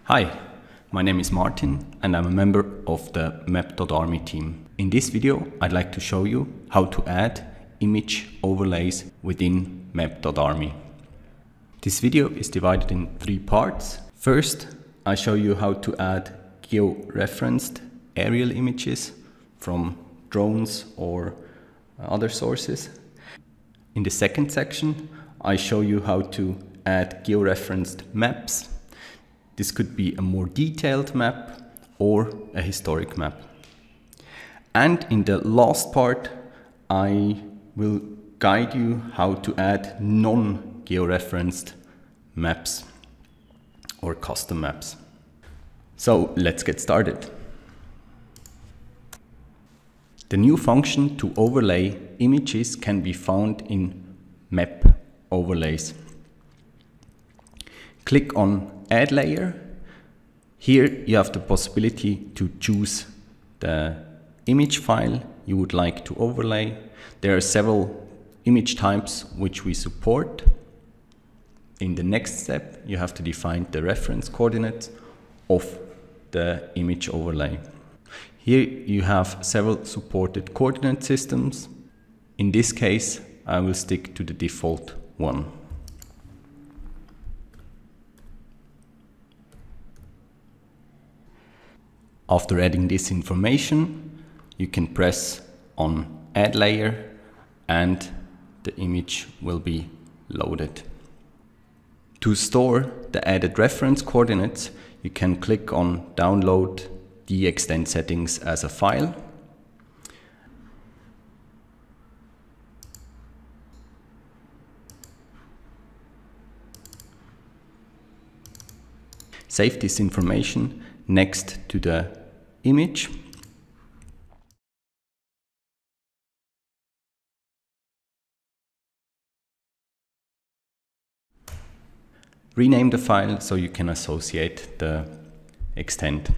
Hi, my name is Martin and I'm a member of the Map.Army team. In this video, I'd like to show you how to add image overlays within Map.Army. This video is divided in 3 parts. First, I show you how to add geo-referenced aerial images from drones or other sources. In the second section, I show you how to add geo-referenced maps. This could be a more detailed map or a historic map. And in the last part, I will guide you how to add non-georeferenced maps or custom maps. So let's get started. The new function to overlay images can be found in Map Overlays. Click on Add Layer. Here you have the possibility to choose the image file you would like to overlay. There are several image types which we support. In the next step, you have to define the reference coordinates of the image overlay. Here you have several supported coordinate systems. In this case, I will stick to the default one. After adding this information, you can press on Add Layer and the image will be loaded. To store the added reference coordinates, you can click on Download the extent settings as a file. Save this information next to the image. Rename the file so you can associate the extent.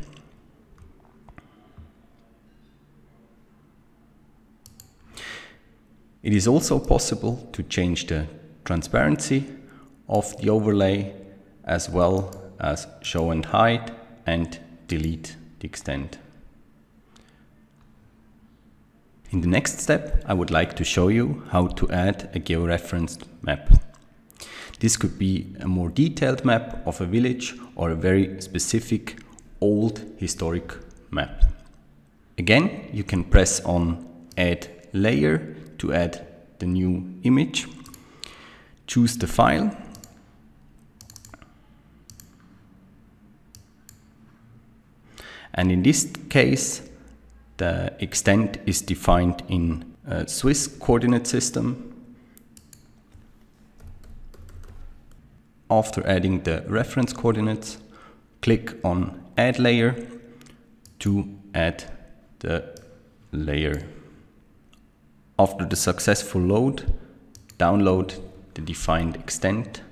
It is also possible to change the transparency of the overlay as well as show and hide and delete the extent. In the next step, I would like to show you how to add a georeferenced map. This could be a more detailed map of a village or a very specific old historic map. Again, you can press on Add Layer to add the new image. Choose the file. And in this case, the extent is defined in a Swiss coordinate system. After adding the reference coordinates, click on Add Layer to add the layer. After the successful load, download the defined extent.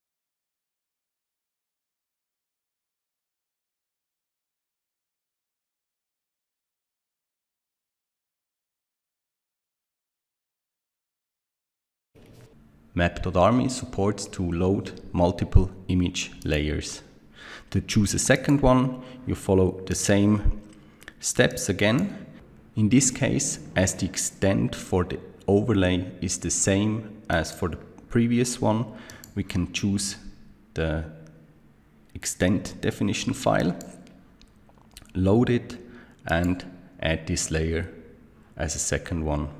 Map.Army supports to load multiple image layers. To choose a second one, you follow the same steps again. In this case, as the extent for the overlay is the same as for the previous one, we can choose the extent definition file, load it, and add this layer as a second one.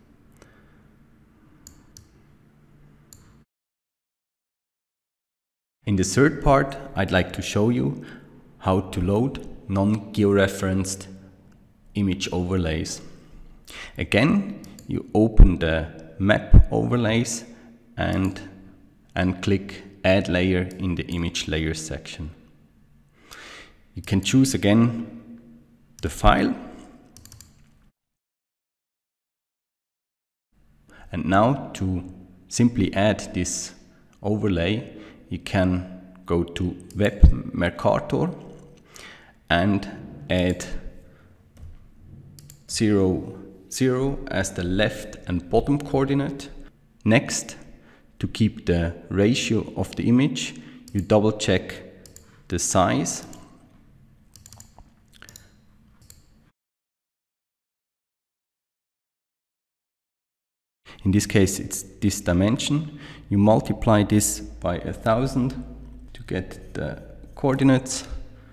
In the third part, I'd like to show you how to load non-georeferenced image overlays. Again, you open the Map Overlays and click Add Layer in the Image Layers section. You can choose again the file. And now to simply add this overlay, you can go to Web Mercator and add 0, 0 as the left and bottom coordinate. Next, to keep the ratio of the image, you double check the size. In this case, it's this dimension. You multiply this by 1000 to get the coordinates,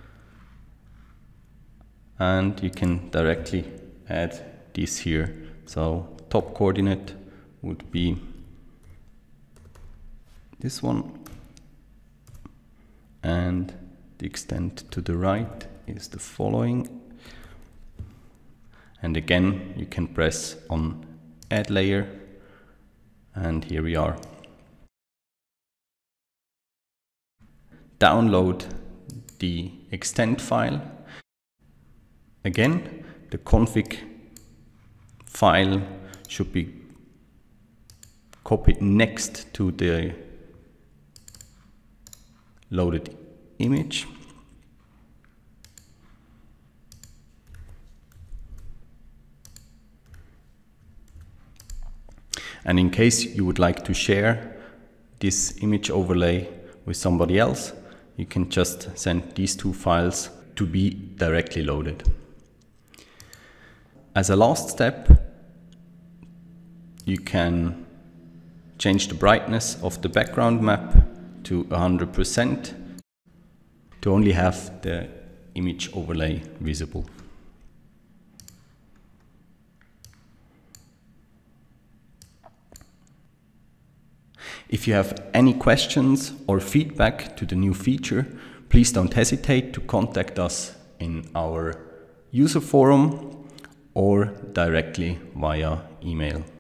and you can directly add this here. So top coordinate would be this one, and the extent to the right is the following. And again, you can press on add layer, and here we are. Download the extent file. Again, the config file should be copied next to the loaded image. And in case you would like to share this image overlay with somebody else, you can just send these two files to be directly loaded. As a last step, you can change the brightness of the background map to 100% to only have the image overlay visible. If you have any questions or feedback to the new feature, please don't hesitate to contact us in our user forum or directly via email.